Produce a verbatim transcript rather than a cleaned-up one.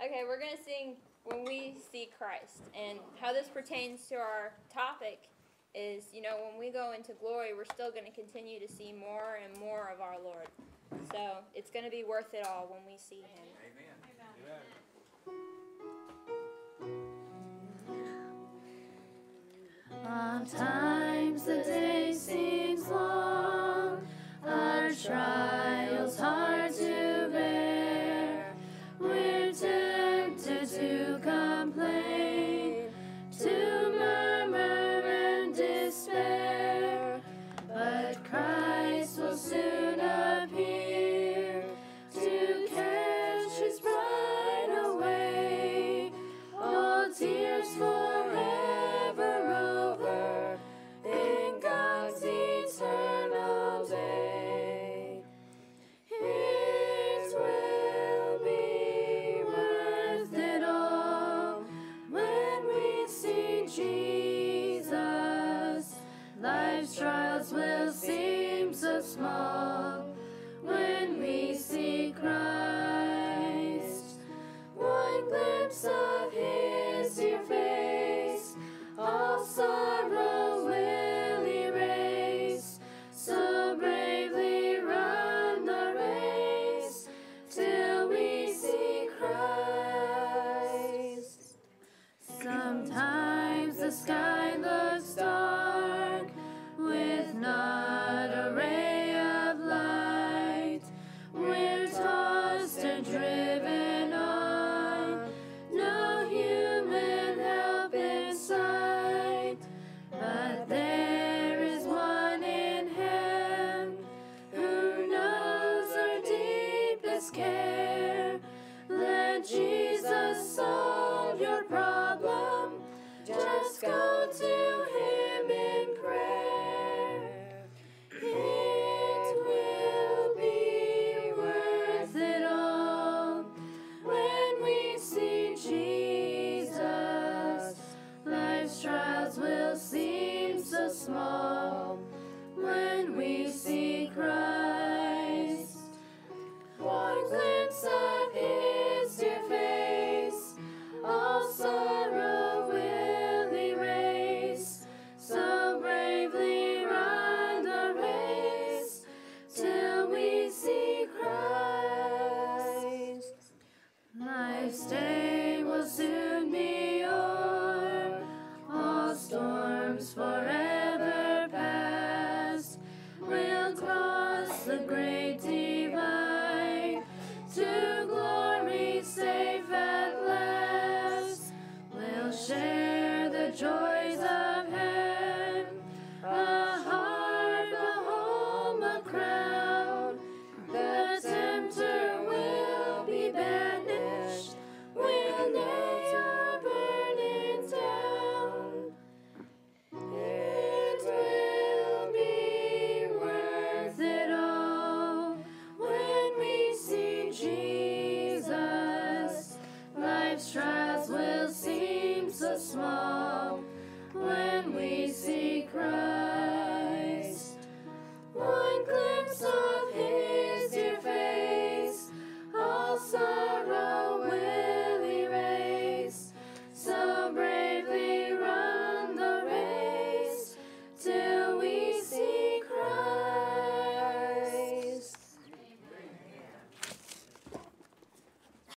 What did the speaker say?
Okay, we're going to sing When We See Christ. And how this pertains to our topic is, you know, when we go into glory, we're still going to continue to see more and more of our Lord. So it's going to be worth it all when we see Him. Amen. Oftentimes the day seems long, our trials hard to bear. We're tempted to complain, to murmur and despair, but Christ will soon appear to catch His bride away. All tears forever over in God's eternal day. It will be worth it all when we see Jesus. Life's trials will seem so small when we see Christ. One glimpse of His dear face, all sorrow will erase. So bravely run the race till we see Christ. Sometimes the sky looks dark with not a ray of light. We're tossed and driven on, no human help in sight. But there is one in Him who knows our deepest care. Let Jesus solve your problem. Just go to Him in prayer. It will be worth it all when we see Jesus. Life's trials will seem so small when we see Christ. One glimpse of His dear face, all sorrow will erase. So bravely run the race till we see Christ. Life's day will soon be over.